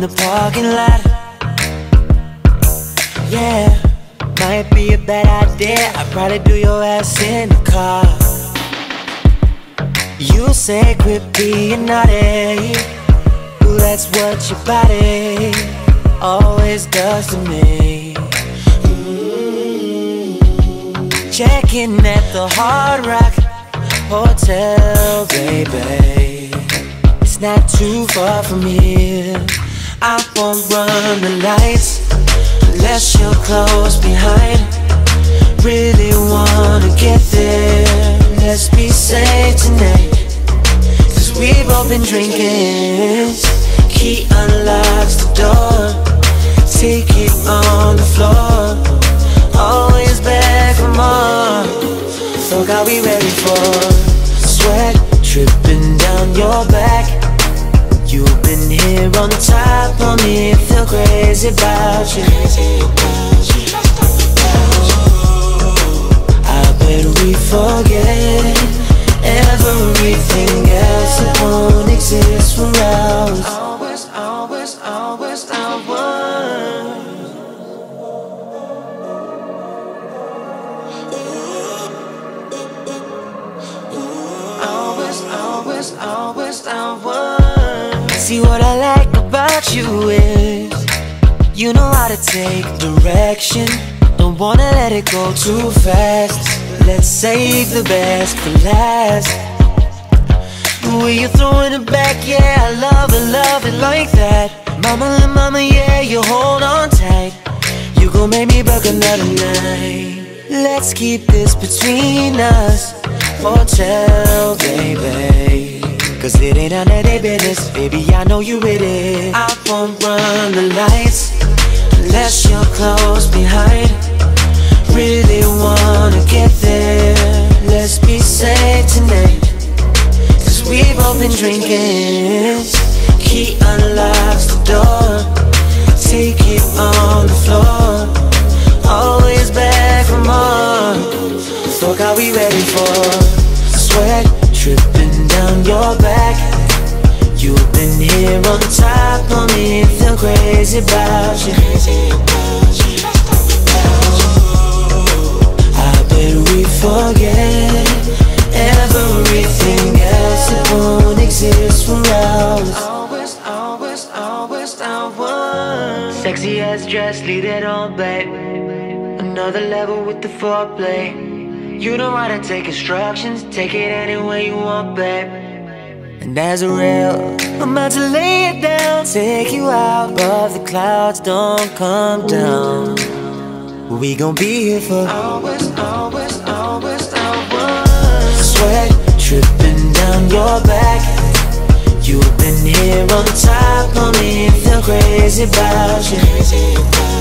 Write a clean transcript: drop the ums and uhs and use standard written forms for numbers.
the parking lot. Yeah, might be a bad idea. I'd probably do your ass in the car. You say quit being naughty. Ooh, that's what your body always does to me. Checking at the Hard Rock Hotel, baby. It's not too far from here. I won't run the lights unless you're close behind. Really wanna get there. Let's be safe tonight, 'cause we've all been drinking. Key unlocks the door. Take it on the floor. Always back for more. Fuck, are we ready for sweat dripping down your back? You've been here on top of me, feel crazy about you. I bet we forget everything else that won't exist for us. Always, always, always ours. Always, always, always ours. See, what I like about you is you know how to take direction. Don't wanna let it go too fast. Let's save the best for last. The way you're throwing it back, yeah, I love it like that. Mama, mama, yeah, you hold on tight. You gon' make me buck another night. Let's keep this between us. Hotel, baby, 'cause it ain't none of their business. Baby, I know you with it. I won't run the lights unless you're close behind. Really wanna get there. Let's be safe tonight, 'cause we've all been drinking. Key unlocks the door. Take it on the floor. Always back for more. Fuck, are we ready for sweat dripping down your back? You've been here on top of me, feel crazy about you. I bet we forget everything else that won't exist for us. Always, always, always ours. Sexy ass dress, leave it on, babe. Another level with the foreplay. You know how to take instructions, take it any way you want, babe. And as a real, I'm about to lay it down, take you out, but the clouds don't come down. We gon' be here for always, always, always, always. Sweat dripping down your back. You've been here on top of me, feel crazy about you.